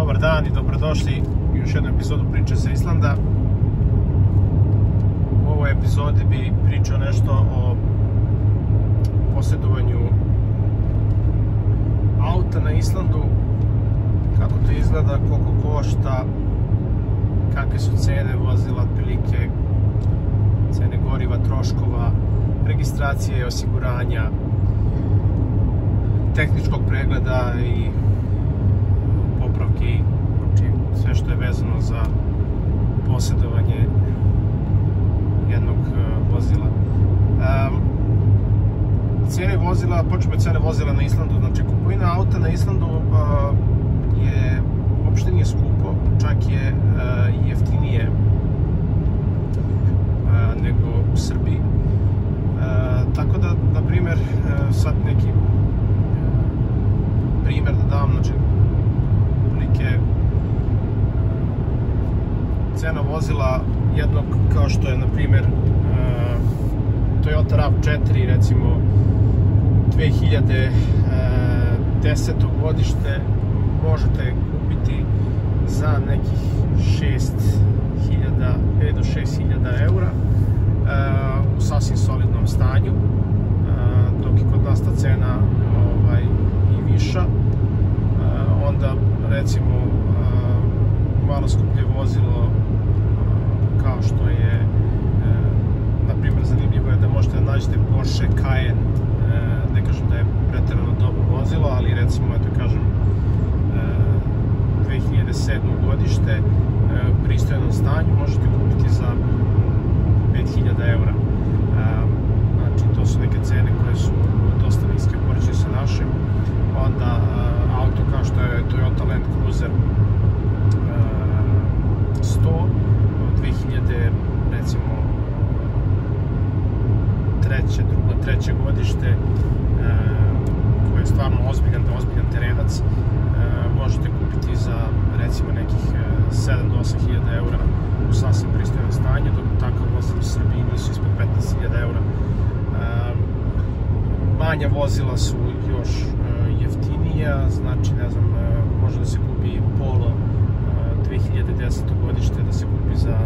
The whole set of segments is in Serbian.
Dobar dan i dobrodošli u još jednu epizodu Priče sa Islanda. U ovoj epizodi bi pričao nešto o posjedovanju auta na Islandu, kako to izgleda, koliko košta, kakve su cene vozila, otprilike cene goriva, troškova, registracije, osiguranja, tehničkog pregleda i popravki, znači sve što je vezano za posjedovanje jednog vozila. Cijene vozila, počnemo od cene vozila na Islandu, znači kupovina auta na Islandu uopšte nije skupo, čak je jeftinije nego u Srbiji. Tako da, na primjer, sad neki primjer da dam, znači cena vozila jednog kao što je na primjer Toyota RAV4, recimo 2010. godište, možete kupiti za nekih 5 do 6.000 eura u sasvim solidnom stanju, dok je kod nas ta cena i viša. Onda recimo malo skuplje vozilo kao što je na primjer zanimljivo je da možete da nađete Porsche Cayenne, ne kažem da je pretjerano dobro vozilo, ali recimo da kažem 2007. godište u pristojnom stanju možete kupiti za 5.000 eura. Znači to su neke cene koje su dosta niske u poređenju sa našim. Onda auto kao što je Toyota Land Cruiser 100 od 2000 recimo treće godište, koje je stvarno ozbiljan terenac, možete kupiti za recimo nekih 7 do 8.000 eura u sasvim pristojnom stanju, dok takav vozila u Srbiji nisu ispod 15.000 eura. Manja vozila su još jeftinija, znači ne znam, može da se kupi Polo 2010. godište, da se kupi za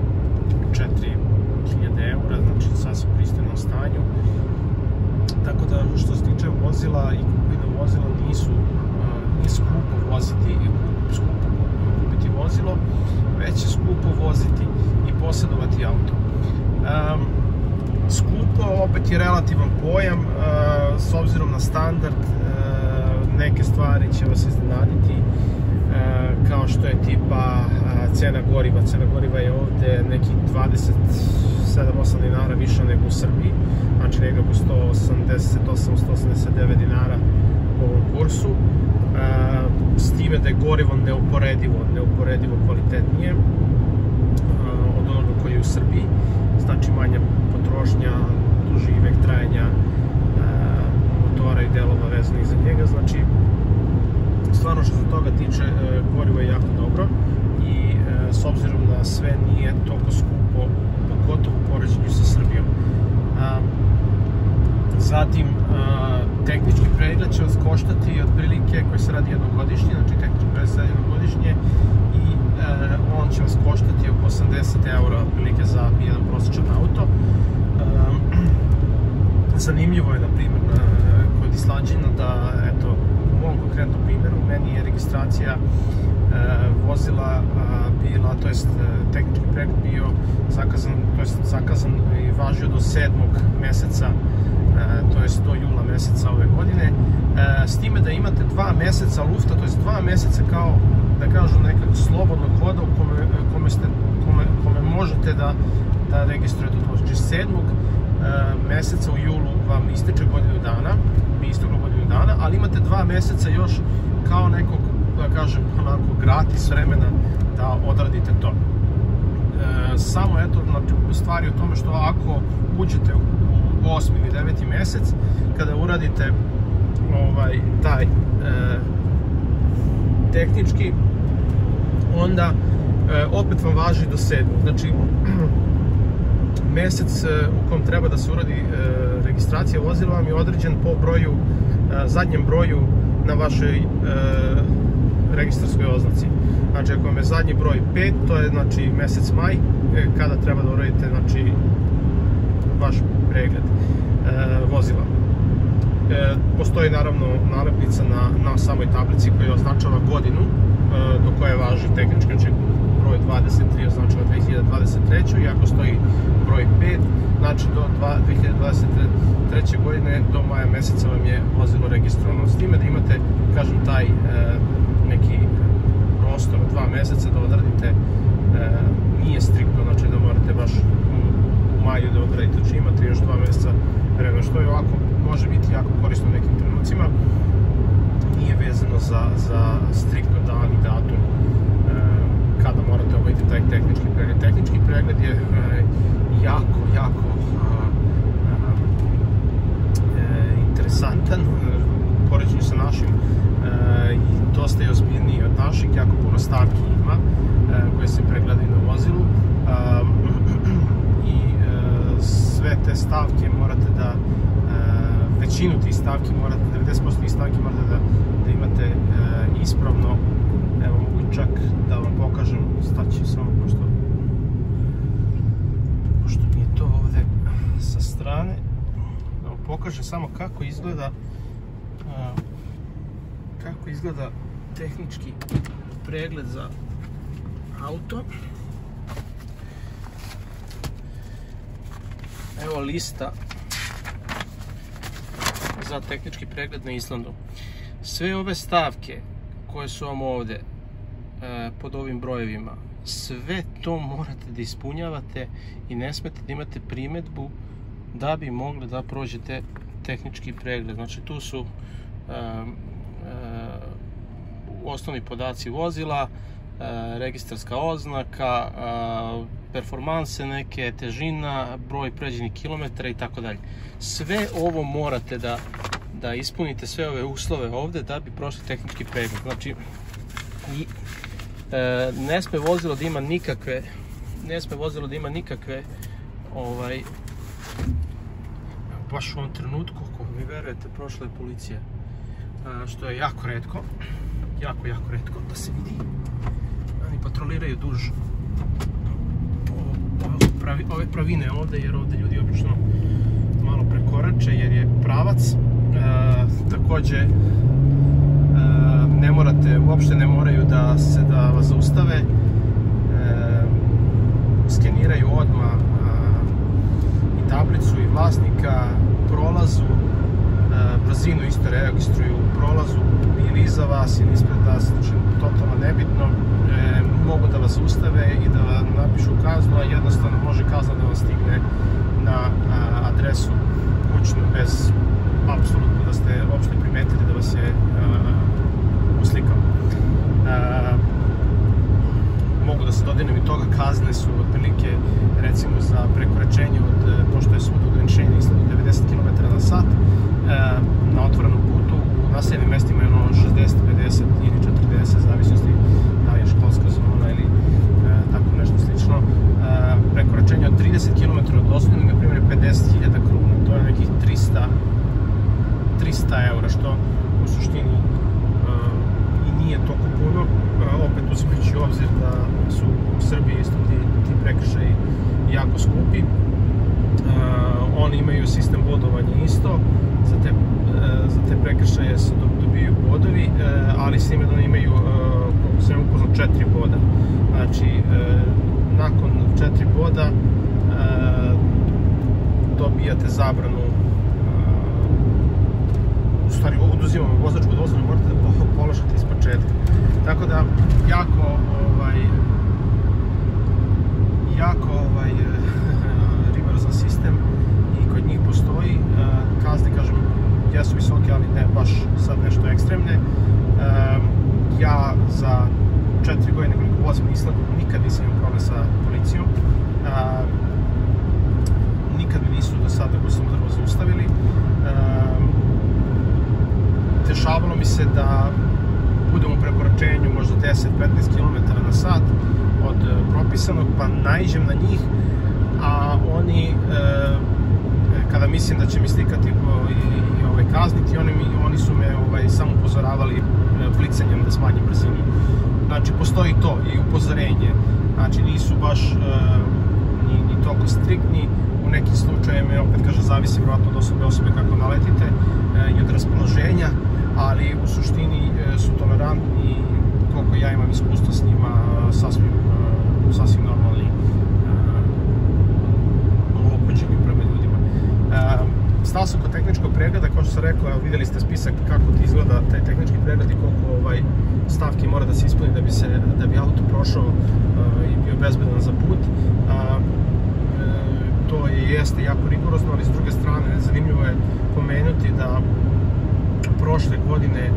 4.000 eura, znači sasvim pristojnom stanju. Tako da što se tiče vozila i kupovina vozila nije skupo voziti i skupo kupiti vozilo, već je skupo voziti i posjedovati auto. Skupo opet je relativan pojam, s obzirom na standard, neke stvari će vas iznenaditi, kao što je tipa cena goriva. Cena goriva je ovde neki 27-8 dinara više nego u Srbiji, znači negdje oko 188-189 dinara po ovom kursu, s time da je gorivo neuporedivo kvalitetnije od onoga koji je u Srbiji, znači manja potrošnja, duži vek trajanja motora i delova vezanih za njega. Znači stvarno što se toga tiče, gorivo je jako dobro i s obzirom da sve nije toliko skupo, pogotovo u poređenju sa Srbijom. Zatim, tehnički pregled će vas koštati otprilike, koji se radi jednogodišnje, znači tehnički pregled se radi jednogodišnje i on će vas koštati oko 80 eura otprilike za jedan prosječan auto. Zanimljivo je, na primjer, kod Islanđina da, eto, u mom konkretnom primjeru, meni je registracija vozila bila, to jest tehnički pregled bio zakazan i važio do 7. meseca, to jest do jula meseca ove godine, s time da imate 2 meseca lufta, to jest 2 meseca kao, da kažem, nekako slobodnog hoda u kome možete da registrujete to. Znači 7. meseca u julu vam isteče godinu dana, ali imate 2 meseca još kao nekog, da kažem, onako gratis vremena da odradite to. Samo eto, stvari o tome što ako uđete u 8. ili 9. mesec, kada uradite taj tehnički, onda opet vam važi do 7. Znači mesec u kom treba da se uradi registracija vozila vam je određen po broju, zadnjem broju na vašoj registarskoj oznaci. Znači, ako vam je zadnji broj 5, to je znači mesec maj, kada treba da uradite znači vaš pregled vozila. Postoji naravno nalepnica na samoj tablici koja označava godinu do koje važi tehnički, znači broj 23 označava 2023. I ako stoji broj 5, znači do 2023. godine, do maja meseca vam je vozilo registrovano. S time da imate, kažem, taj neki prostor od 2 meseca da odradite, nije striktno, znači da morate baš u maju da odradite, znači imate još 2 meseca vremena, što je ovako, može biti jako korisno u nekim trenucima. Nije vezano za striktno dan i datum kada morate obaviti taj tehnički pregled. Tehnički pregled je jako interesantan u poređenju sa našim i dosta je ozbiljniji od naših, jako puno stavki ima koje se pregledaju na vozilu i sve te stavke morate da, većinu tih stavki morate, 90% tih stavki morate da imate ispravno. Evo, mogu čak da vam pokažem, staći samo pošto mi je to ovde sa strane, da vam pokažem samo kako izgleda tehnički pregled za auto. Evo lista za tehnički pregled na Islandu. Sve ove stavke koje su vam ovde pod ovim brojevima, sve to morate da ispunjavate i ne smete da imate primedbu da bi mogli da prođete tehnički pregled. Znači, tu su osnovni podaci vozila, registarska oznaka, performanse neke, težina, broj pređenih kilometara i tako dalje. Sve ovo morate da ispunite, sve ove uslove ovde da bi prošli tehnički pregled. Znači, ne sme vozilo da ima nikakve baš u ovom trenutku, ako mi verujete, prošla je policija, što je jako retko, jako retko da se vidi. Oni patroliraju duž ove pravine ovde, jer ovde ljudi obično malo prekorače jer je pravac. Takođe, uopšte ne moraju da vas zaustave, skeniraju odmah i tablicu i vlasnika, prolazu, brzinu isto registruju u prolazu ili iza vas ili ispred vas, znači totalno nebitno. Mogu da vas zaustave i da vam napišu kaznu, a jednostavno može kazna da vas stigne na adresu kućnu bez apsolutno da ste uopšte primetili da vas je uslikao. Mogu da se dodirnem i toga, kazne su otprilike, recimo za prekoračenje pošto je svud ograničenje na Islandu 90 km/h, na otvorenom putu u naseljenim mestima je 60, 50 ili 40, zavisnosti da je školska zona ili tako nešto slično. Prekoračenje od 30 km od osnovne, na primjer, 50.000 kruna, to je nekih 300 eura, što u suštini i nije toliko puno, opet uzimajući u obzir da su u Srbiji isto ti prekršaji jako skupi. Oni imaju sistem bodovanja isto, za te prekršaje se dobiju bodovi, ali s time da oni imaju, koliko sam upoznao, 4 boda. Znači, nakon 4 boda dobijate zabranu, u stvari oduzimamo vozačku dozvolu, morate da položite iz početka. Tako da, jako rigorozan sistem i kod njih postoji. Kazne, kažem, jesu visoke, ali ne baš sad nešto ekstremne. Ja za 4 godine koliko vozim u Islandu nikad nisam imao problem sa policijom. Nikad mi nisu do sada ko sam udarno zaustavili. Dešavalo mi se da budem u prekoračenju možda 10-15 km/h od propisanog, pa naiđem na njih, a oni, kada mislim da će mi slikati i kazniti, oni su me samo upozoravali klicanjem da smanji brzinu. Znači, postoji to i upozorenje. Znači, nisu baš ni toliko striktni. U nekim slučajevima, opet kaže, zavisi vjerojatno od osobe kako naletite i od raspoloženja, ali u suštini su tolerantni, koliko ja imam iskustva s njima, sasvim normalni, opođeni prema ljudima. Stao sam kod tehničkog pregleda, kao što sam rekao, vidjeli ste spisak kako ti izgleda taj tehnički pregled i koliko stavki mora da se ispuni da bi auto prošao i bio bezbedan za put. To jeste jako rigorozno, ali s druge strane zanimljivo je pomenuti da prošle godine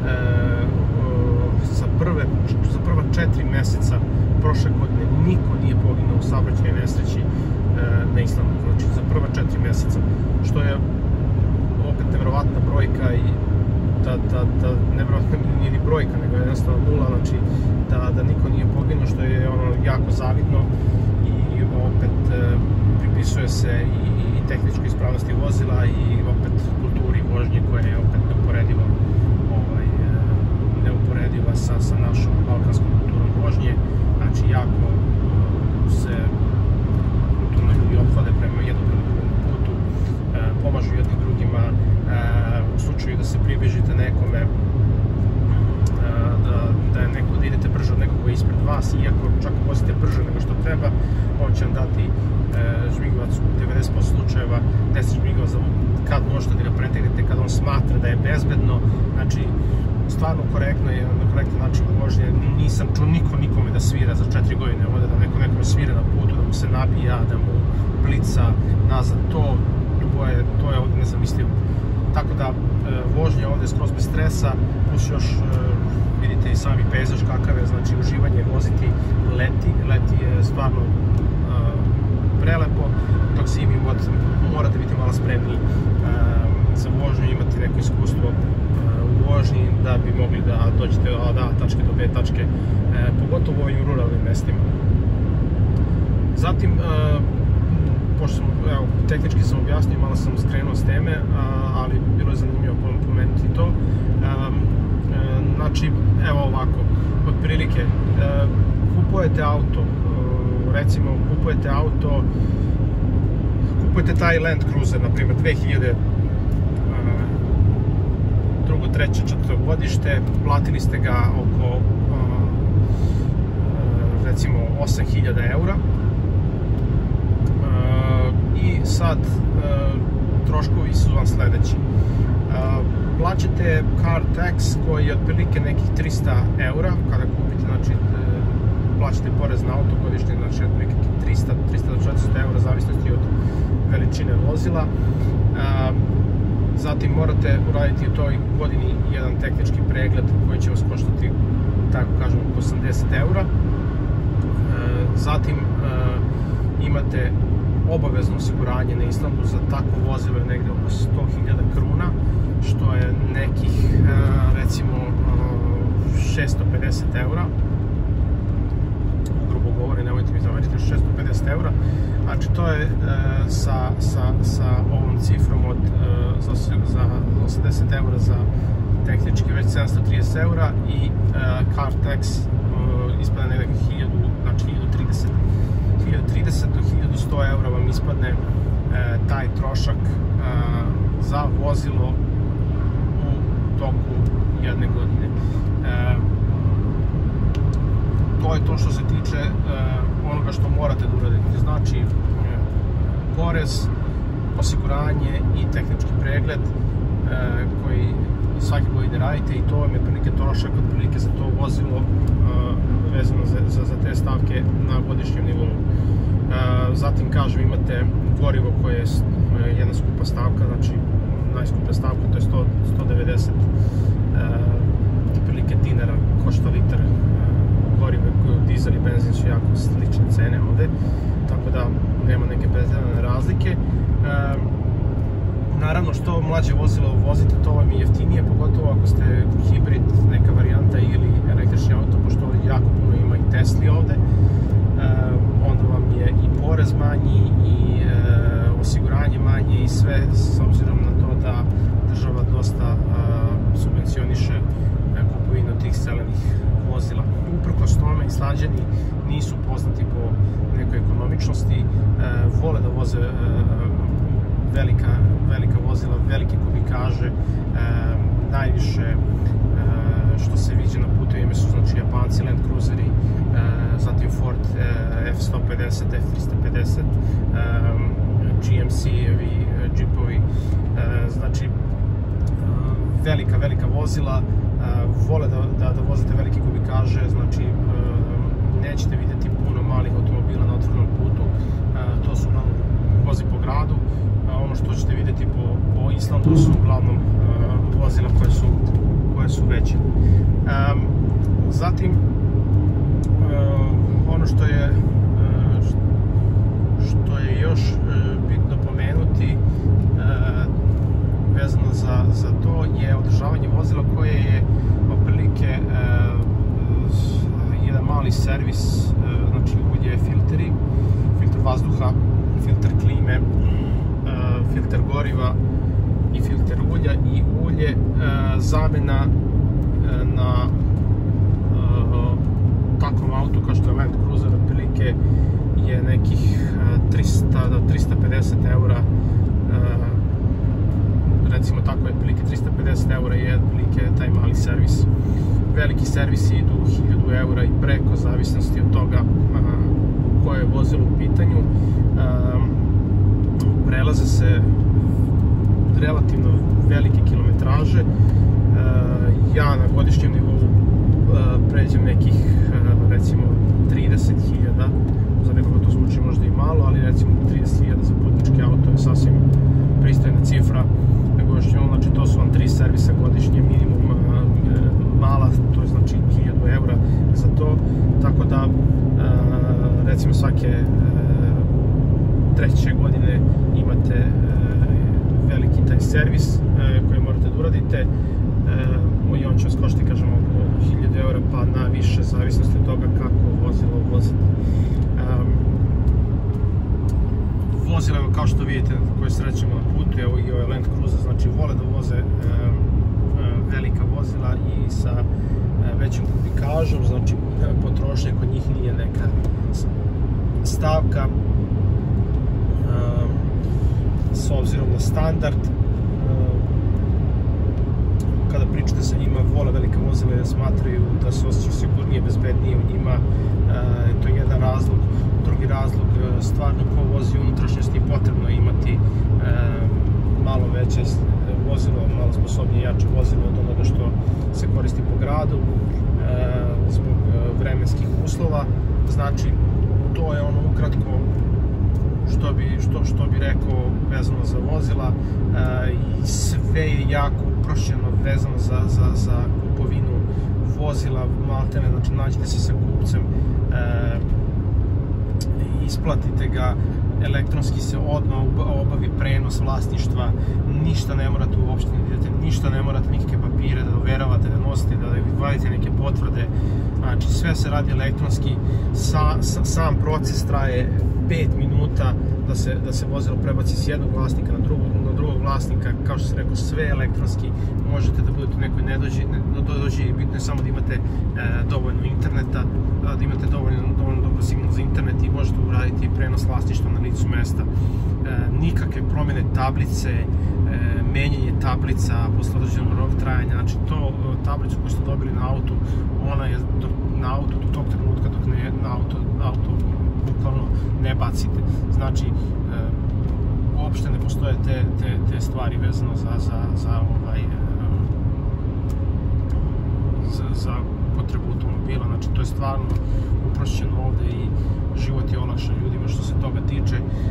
za prva 4 mjeseca prošle godine niko nije poginuo u saobraćajnoj nesreći na Islandu, znači za prva 4 mjeseca, što je opet nevjerovatna brojka i nevjerovatna nije ni brojka, nego je jednostavno nula, znači da niko nije poginuo, što je jako zavidno i opet pripisuje se i tehničkoj ispravnosti vozila i opet kulturi vožnje koja je opet neuporediva sa našom balkanskom kulturom vožnje. Znači, jako se kulturno ljudi ophode jedno prema drugom putu, pomažu jedni drugima, u slučaju da se približite nekome, da idete brže od nekog koji je ispred vas, iako čak vozite brže nego što treba, on će vam dati žmigavac u 90% slučajeva, 10 žmigavac kad možete da ga pretegnete, kad on smatra da je bezbedno. Znači, stvarno korektno je, na korektan način vožnje. Nisam čuo nikome da svira za 4 godine ovdje, da nekome svira na putu, da mu se nabija, da mu blica nazad. To je ovdje nezamislivo. Tako da, vožnja ovdje je skroz bez stresa, plus još vidite i sami pejzaž kakav je, znači uživanje voziti leti je stvarno prelepo, dok zimi morate biti malo spremni za vožnju, imati neko iskustvo u vožnji da bi mogli da dođete od A tačke do B tačke, pogotovo u ovim ruralnim mestima. Zatim, pošto tehnički sam objasnio, malo sam skrenuo s teme, ali bilo je zanimljivo pomenuti to. Znači, evo ovako, otprilike, kupujete auto, recimo kupujete taj Land Cruiser, na primjer 2000 drugo, treće, četvrto godište, platili ste ga oko recimo 8000 eura i sad troškovi su vam sljedeći. Plaćate car tax koji je otprilike nekih 300 eura kada kupite, znači plaćate porez na auto godišnje, znači otprilike 300 do 400 eura, zavisnosti od veličine vozila. Zatim morate uraditi u toj godini jedan tehnički pregled koji će vas koštati, tako kažem, 80 eura. Zatim imate obavezno osiguranje na Islandu za takvo vozilo je negdje oko 100.000 kruna, što je nekih recimo 650 eura. Grubo govori, nemojte mi zameriti, 650 eura. Znači to je sa ovom cifrom od za 80 eura za tehnički već 730 eura i car tax ispada negdje 1000, znači 1030 do 1100 eura vam ispadne taj trošak za vozilo u toku jedne godine. To je to što se tiče onoga što morate da uradite. Znači, porez, osiguranje i tehnički pregled koji svake godine radite, i to vam je otprilike trošak otprilike za to vozilo vezano za te stavke na godišnjem nivou. Zatim, kažem, imate gorivo koje je jedna skupa stavka, znači najskuplja stavka, to je 190 otprilike dinara košta litar goriva, dizel i benzin su jako slične cene ovde, tako da nema neke pretjerane razlike. Naravno, što mlađe vozilo vozite, to vam je jeftinije, pogotovo ako ste hibrid, neka varijanta ili električni auto, pošto jako puno ima i Tesli ovde. Onda vam je i porez manji i osiguranje manje i sve, s obzirom na to da država dosta subvencioniše kupovinu Islanđani nisu poznati po nekoj ekonomičnosti, vole da voze velika vozila, velike kubikaže, najviše što se viđe na putevima su znači Japanci, Land Cruiseri, zatim Ford F-150, F-350, GMC-evi, Jeepovi, znači velika vozila, vole da vozite velike kubikaže, znači nećete vidjeti puno malih automobila na otvorenom putu, to su uglavnom vozi po gradu, ono što ćete vidjeti po Islandu su uglavnom vozila koje su veće. Zatim, ono što je još bitno pomenuti vezano za to je održavanje vozila koje je otprilike jedan mali servis, znači ulje, filteri, filter vazduha, filter klime, filter goriva i filter ulja i ulje, zamena na takvom autu kao što je Land Cruiser otprilike je nekih 300 do 350 eura, recimo tako je otprilike 350 eura je otprilike taj mali servis. Veliki servisi idu 1000 eura i preko, zavisnosti od toga koje je vozilo u pitanju. Prelaze se relativno velike kilometraže. Ja na godišnjem nivou pređem nekih recimo 30.000, za nekoga to zvuči možda i malo, ali recimo 30.000 za putnički auto je sasvim pristojna cifra na godišnjem, znači to su vam 3 servisa godišnje, minimum mala, to je znači 1000 eura za to, tako da recimo svake treće godine imate veliki taj servis koji morate da uradite i on će vas koštati, kažemo, oko 1000 eura pa na više, zavisnosti od toga kako vozilo vozite. Vozila, kao što vidite, koje srećemo na putu, evo i ovaj Land Cruiser, znači vole da voze velika vozila i sa većim kubikažom, znači potrošnja kod njih nije neka stavka s obzirom na standard. Kada pričate sa njima, vole velike vozila jer smatraju da se osjećaju sigurnije, bezbednije u njima, to je jedan razlog. Drugi razlog, stvarno ko vozi unutrašnjosti potrebno je imati malo veće vozilo, malo sposobnije, jače vozilo od onoga što se koristi po gradu zbog vremenskih uslova. Znači, to je ono ukratko što bi rekao vezano za vozila, i sve je jako uprošćeno vezano za kupovinu vozila, maltene, znači nađete se sa kupcem, isplatite ga, elektronski se odmah obavi prenos vlasništva, ništa ne morate uopšte vidjeti, ništa ne morate, nikakve papire da overavate, da nosite, da vadite neke potvrde, znači sve se radi elektronski, sam proces traje 5 minuta da se vozilo prebaci s jednog vlasnika na drugog vlasnika, kao što sam rekao, sve elektronski, možete da budete u nekoj nedođi, bitno je samo da imate dovoljno interneta, da imate dovoljno dobro signal za internet i možete uraditi prenos vlasništva na licu mesta. Nikakve promjene tablice, menjanje tablica posle određenog rok trajanja, znači to tablicu koju ste dobili na autu, ona je na autu do tog trenutka dok ne na auto bukvalno ne bacite. Znači, uopšte ne postoje te stvari vezano za potrebu automobila, znači to je stvarno uprošćeno ovde i život je olakšan ljudima što se toga tiče.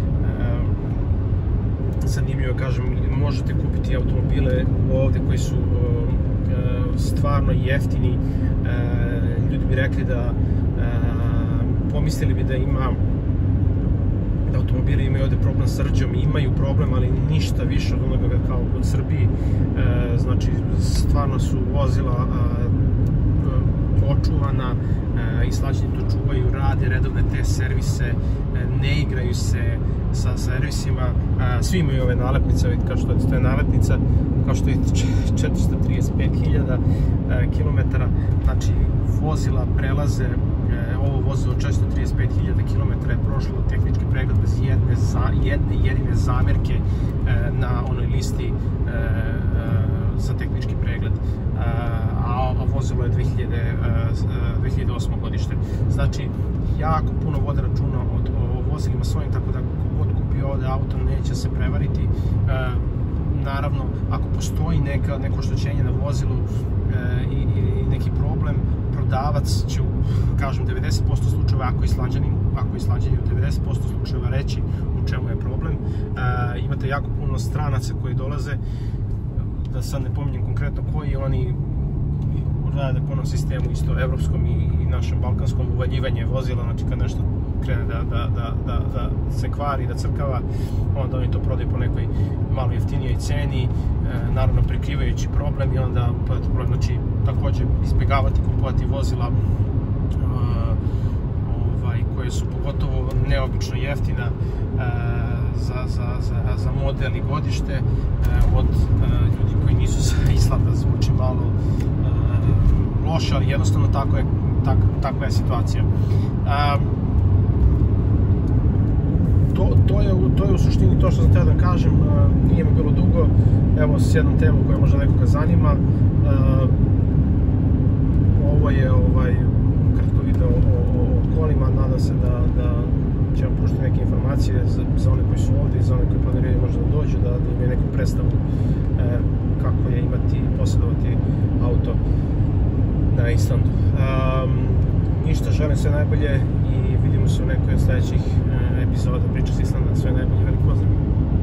Zanimljivo, kažem, možete kupiti automobile ovde koji su stvarno jeftini. Ljudi bi rekli da pomislili bi da automobili imaju ovde problem s rđom, imaju problem, ali ništa više od onoga kao kod Srbiji. Znači, stvarno su vozila očuvana, Islanđani to čuvaju, rade redovne te servise, ne igraju se sa servisima, svi imaju ove nalepnice, kao što je nalepnica kao što vidite 435.000 km, znači vozila prelaze, ovo vozilo 435.000 km je prošlo tehnički pregled bez jedne jedine zamjerke na onoj listi za tehnički pregled, a vozilo je 2008. godište. Znači, jako puno vode računa o vozilima svojim, tako da kogod kupi ovdje auto neće se prevariti. Naravno, ako postoji neko oštećenje na vozilu i neki problem, prodavac će, kažem, 90% slučajeva, ako je Islanđanin u 90% slučajeva reći u čemu je problem. Imate jako puno stranaca koji dolaze, da sad ne pominjem konkretno koji, oni rade po onom sistemu isto evropskom i našem balkanskom, uvaljivanje vozila, znači kad nešto krene da se kvari, da crkava, onda oni to prodaju po nekoj malo jeftinijoj ceni, naravno prikrivajući problem i onda problem, znači također izbjegavati kupovati vozila koje su pogotovo neobično jeftina za model i godište od ljudi koji nisu sa Islanda. Zvuči malo loše, ali jednostavno takva je situacija. To je u suštini to što sam htio da kažem. Nije mi bilo dugo, evo s jednom temom koja možda nekoga zanima. Ovo je kratko video o kolima, nadam se da će vam pružiti neke informacije za one koji su ovdje i za one koji planiraju možda da dođu, da imaju neku predstavu kako je imati i posjedovati auto na Islandu. Ništa, želim sve najbolje i vidimo se u nekoj od sljedećih epizoda Priča s Islanda. Sve najbolje, velik pozdrav!